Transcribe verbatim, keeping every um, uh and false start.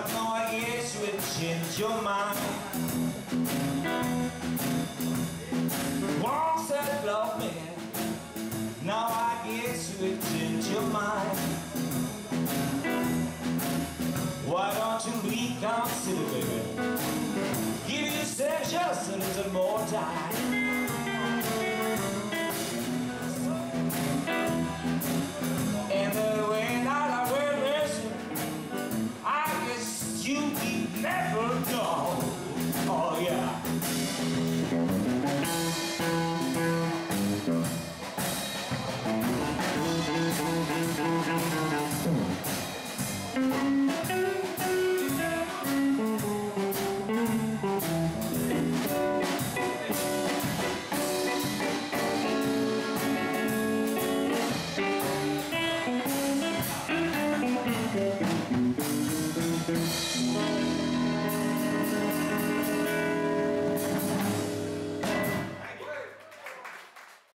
But no, I guess you have changed your mind. Once said love me, now I guess you have changed your mind. Why don't you reconsider, baby? Give yourself just a little more time.